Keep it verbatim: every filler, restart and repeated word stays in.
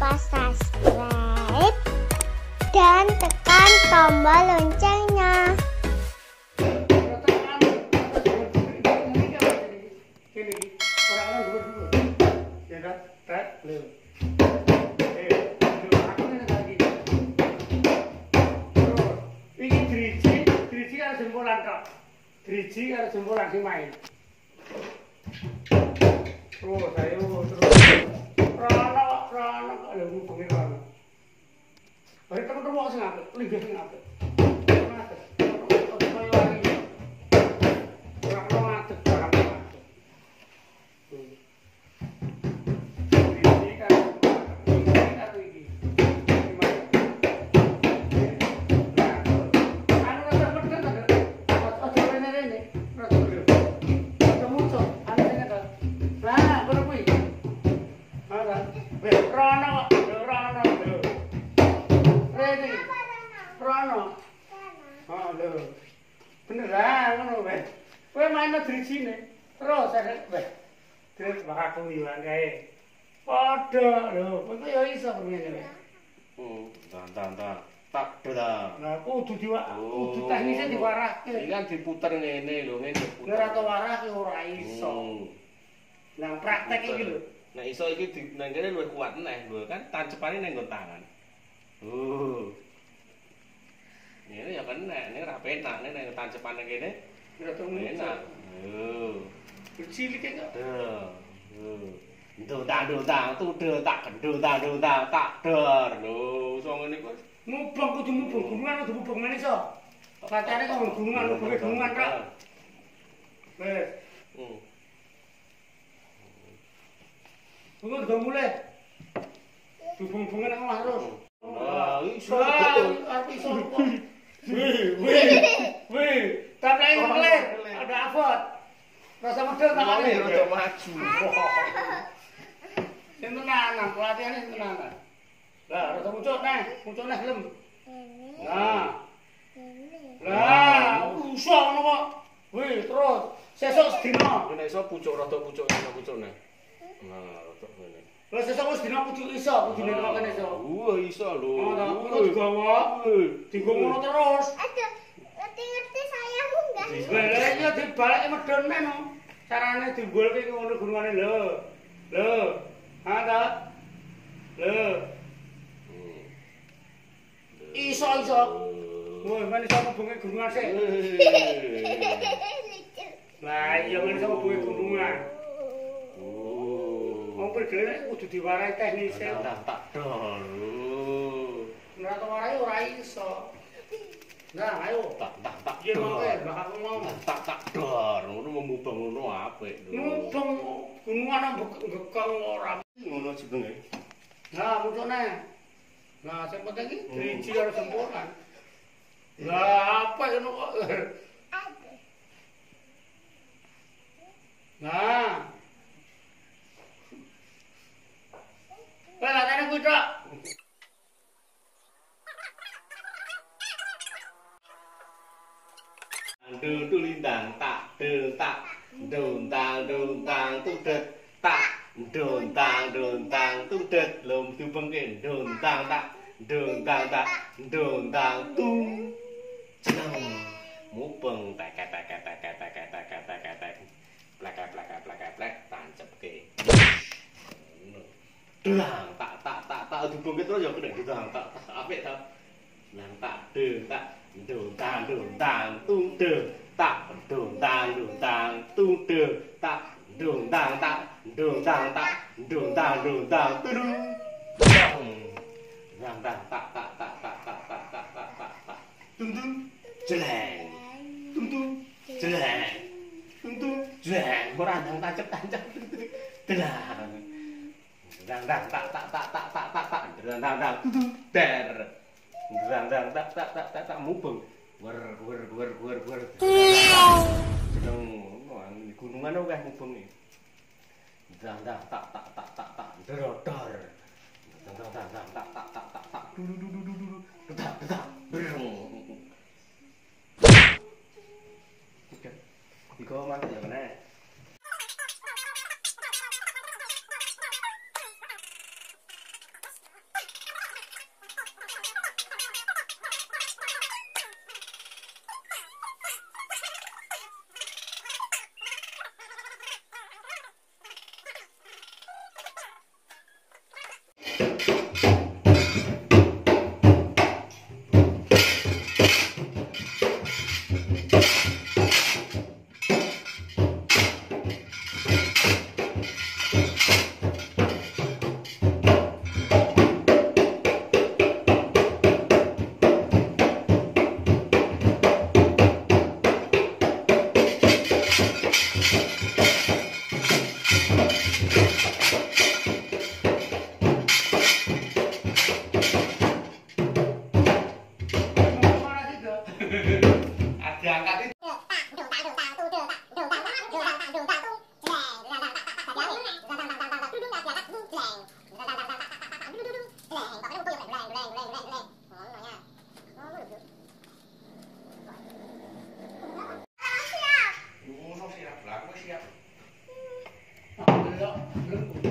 lupa subscribe dan tekan tombol loncengnya. Driji karo jempol langsung main. Terus ayo terus. Rono rono kok lho hubungi rono. Bari temen-temen kok sing apik, linggih sing apik. Ngadeg. Kok koyo wani. Ora ono ngadeg barang ngadeg. Driji karo jempol karo iki. Rono, Rono, Rene, Rono. Oh, lho. Bener lah ngono weh. Kowe main drijine. Terus arek weh. Terus bakal ilang kae. Padha lho, kowe yo iso ngene weh. Oh, tan tan tan. Tak dah. Nah, kudu diwak, kudu teknisnya diwarahke. Iki kan diputer ngene lho, ngene diputer. Ora tau warahke ora iso. Nah, praktek iki lho. Nah iso iki di nang kene luwih kuat neh lho kan tancepane ning nggon tangan. Uh. Ini ya kan nek ning ra penak nek nang tancepane kene Ora tau enak. Uh. Cilik kok. Duh. Uh. Ndang ndang tudhe tak gendho tak ndang tak dor lho. Iso ngene kok. Mubeng kudu mubeng gunungan kudu mubeng men iso. Katane kok gunungan mubeng gunungan rak. Wes. Hmm. Bunga udah mulai. Hubung-hubungan sama harus. Wah, iso betul. Arep iso. Wih, wih. Wih, tapi yang mulai ada afot. Rasa medel tangannya rada maju. Sing tenanan, pelatihannya sing tenanan. Lah, rasa muncul neh, muncul neh gelem. Nah. Lah, usah ngono kok. Wih, terus sesuk sedina. Nek iso pucuk rada pucuk iso pucuk neh. Nah, rotok ngene. Lah sesuk wis dina pucuk iso, kudune kene iso. Wah, iso lho. Oh, tak kok digawa. Dienggo ngono terus. Aduh, ngerti-ngerti sayangmu enggak? Lah iya dibaleke medhon men. Carane digolke ngono gunungane lho. Lho. Ha ta? Lho. Iso iso. Woi, men iso mubenge gunungan sik. Lah iya men iso mubenge gunungan. Wong pergele kudu diwarai teknisnya. Tak tak dol. Ora tau warai ora iso. Nah, ayo Tak tak tak yen dol. mongke bakal ngomong. Tak tak dor. Ngono memubeng ngono apik lho. Mubeng gunungan ngekang ora. Ngono jenenge. Nah, muncune. Nah, sing penting iki driji karo jempolan. Lah, apa ngono kok. Nah. Lah, katane kuwi tok. Dul tulindang tak dul tak dontang dontang tudet tak dontang dontang tudet lom dubengke dontang tak dontang tak dontang tung jeneng mupeng tek tek tek tek tek tek tek tek tek plek plek plek plek tancepke Dang tak tak tak tak dubengke terus ya kena dang tak apik ta nang tak de tak dontang dontang tung de tak dontang dontang tung de tak dontang tak dontang tak dontang dontang tudung dang dang tak tak tak tak tak tak tak tak tak tak tung tung jeleng tung tung jeleng tung tung jeleng ora ndang tancep-tancep dang dang dang tak tak tak tak tak tak tak dang dang dang tung der dang dang tak tak tak tak tak mubeng wer wer wer wer wer sedang gunungan akeh mubeng iki dang dang tak tak tak tak tak drodor dang dang dang dang tak tak tak tak tak du du du du du detak detak breng oke iko mantap ya kene Ada angkat itu. Oh, siap lah, aku siap. Nah, belum, belum.